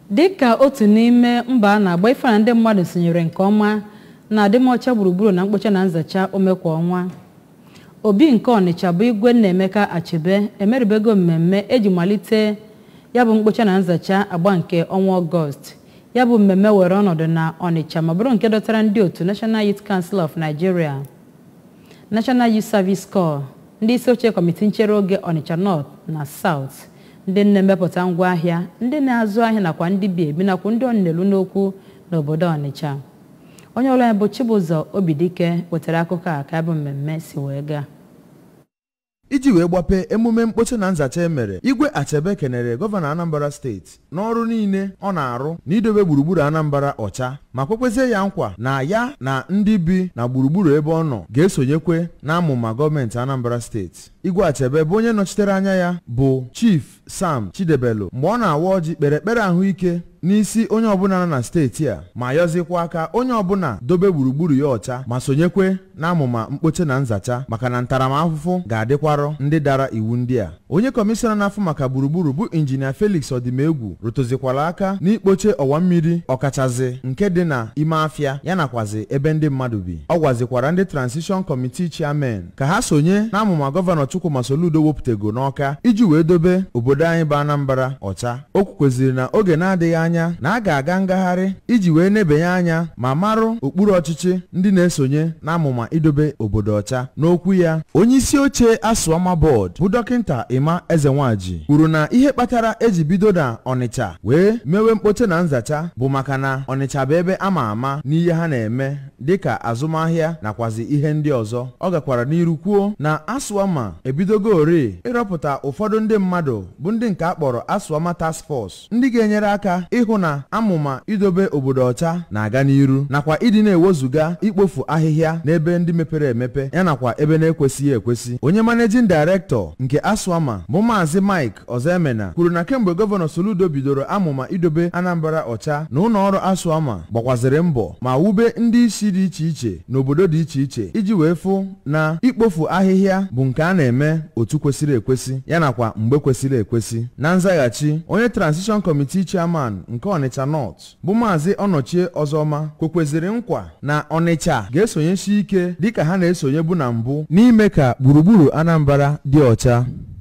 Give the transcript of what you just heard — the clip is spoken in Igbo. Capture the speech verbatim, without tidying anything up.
Dịka otu n'ime mba na-agba ife na ndị mmadụ sonyere nke ọma na adịmọcha gburugburu na mkpocha na nzacha ome kwa ọnwa. Obi nke Onitsha bụ Igwe na-emeka Achebe emeribego mmemme eji malite ya bụ mkpocha na nzacha agba nke ọnwa Ọgọst. Ya bụ mmemme were ọnọdụ na Onitsha ma bụrụ nke dọtara ndị otu National Youth Council of Nigeria, National Youth Service Corps, ndị isi oche kọmitii nchere oge Onitsha North na South, ndị na-emepụta ngwa ahịa, ndị na-azụ ahịa nakwa ndị bi ebi nakwa ndị ọnelu n'okwu n'obodo Onitsha. Onye ọrụ bụ Chibụzọ Obidike wetara akụkọ a ka bụ mmemme si wee gaa. Iji wee gbape emume mkpocha na nzacha emere, Igwe Achebe kenere gọvanọ Anambra steeti n'ọrụ niile ọ na-arụ n'idobe gburugburu Anambra ọcha ma kwekwezie ya nkwa na ya na ndị bi na gburugburu ebe ọ nọ ga-esonyekwe n'amụma gọọmenti Anambra steeti. Igwe Achebe bụ onye nọchitere anya ya bụ Chief Sam Chidebelu mgbe ọ na-awa ọjị kpere ekpere ahụike n'isi onye ọbụla nọ na steeti a ma yọzikwa aka onye ọbụla dobe gburugburu ya ọcha ma sonyekwe n'amụma mkpocha na nzacha maka na ntaramahụhụ ga-adịkwarọ ndị dara iwu ndị a. Onye kọmishọna na-afụ maka gburugburu bụ injinia Felix Odimegwu rụtụzikwara aka n'ikpoche ọwa mmiri ọkachazị nke dị na ime afịa ya nakwazi ebe ndị mmadụ bi. Ọ gwazikwara ndị Transition Committee Chairman ka ha sonye n'amụma gọvanọ Chukwuma Soludo wepụtago n'Ọka iji wee dobe obodo anyị bụ Anambra ọcha. O kwukweziri na oge na-adịghị anya na a ga-aga ngagharị iji wee nebanye anya ma marụ okpuru ọchịchị ndị na-esonye n'amụma idobe obodo ọcha. N'okwu ya, onye isi oche Asụama Board bụ dọkịnta Ima Ezenwaji kwuru na ihe kpatara eji bido na Onitsha wee mewe mkpocha na nzacha bụ maka na Onitsha bụ ebe ama ama n'ihe ha na-eme dịka azụmahịa nakwazi ihe ndị ọzọ. Ọ gakwara n'iru kwuo na Asụama ebidogo ore ịrọpụta ụfọdụ ndị mmadụ bụ ndị nke akpọrọ Asụama Task Force ndị ga-enyere aka ịhụ na amụma idobe obodo ọcha na-aga n'iru nakwa ịdị na-ewozuga ikpofu ahịhịa n'ebe ndị mepere emepe ya nakwa ebe na-ekwesịghị ekwesị. Onye managing director nke Asụama bụ Maazị Mike Ozemena kwuru na kemgbe gọvanọ Soludo bidoro amụma idobe Anambra ọcha na ụlọ ọrụ Asụama gbakwaziri mbọ ma wube ndị isi dị iche iche n'obodo dị iche iche iji wee fụ na ikpofu ahịhịa bụ nke a na-eme otu kwesịrị ekwesị ya nakwa mgbe kwesịrị ekwesị. Na nzaghachi, onye Transition Committee Chairman nke Onitsha North bụ Maazị Ọnọchie Ọzọma kwekweziri nkwa na Onitsha ga-esonyesi ike dịka ha na-esonye bụ na mbụ n'ime ka gburugburu Anambra dị ọcha.